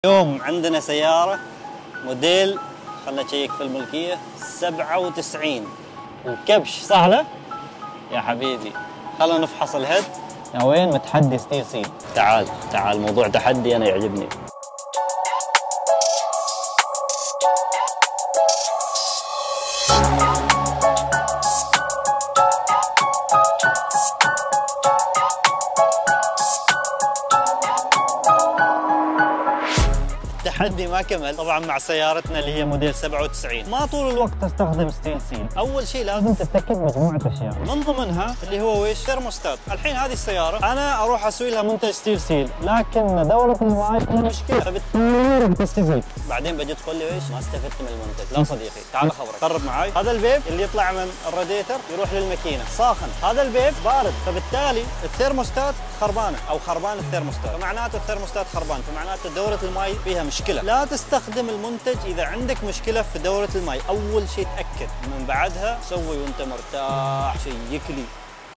اليوم عندنا سيارة موديل، خلنا نشيك في الملكية 97 الكبش سهلة يا حبيبي. خلنا نفحص الهيد. يا وين متحدي ستيل سيل؟ تعال موضوع تحدي أنا يعجبني. التحدي ما كمل طبعا مع سيارتنا اللي هي موديل 97. ما طول الوقت تستخدم ستيل سيل. اول شيء لازم تتاكد مجموعه اشياء، من ضمنها اللي هو ويش ثيرموستات. الحين هذه السياره انا اروح اسوي لها منتج ستيل سيل، لكن دوره المواعي فيها مشكله، فبالتالي راح تستفيد. بعدين بجي تقول لي ويش ما استفدت من المنتج. لا صديقي، تعال خبرك، قرب معي. هذا البيب اللي يطلع من الراديتر يروح للماكينه ساخن، هذا البيب بارد، فبالتالي الثيرموستات خربانه او خربان الثيرموستات، فمعناته الثيرموستات خربان، فمعناته دوره الماء فيها مشكله. لا تستخدم المنتج اذا عندك مشكله في دوره الماء. اول شيء تاكد، من بعدها سوي وانت مرتاح، شيك لي